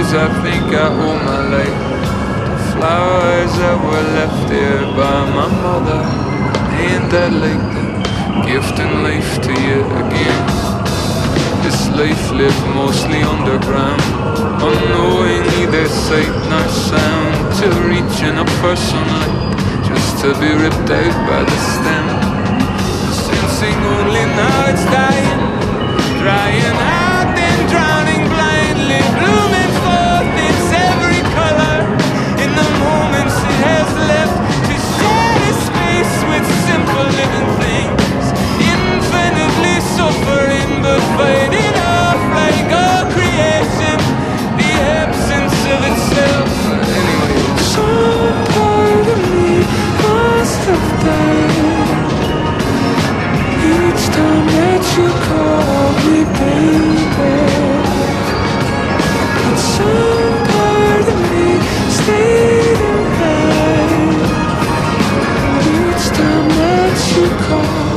'cause I think I owe my life. The flowers that were left here by my mother, ain't that like them, gifting life to you again. This life lived mostly underground, unknowing neither sight nor sound, till reaching up for sunlight, just to be ripped out by the stem. Sensing only now it's dying, drying out and drowning blindly, blooming forth its every color in the moments it has left to share its space with simple living things, infinitely suffering but fighting off like all creation, the absence of itself. Anyway, some part of me must have died each time that you call me baby, but some part of me stayed alive each time that you call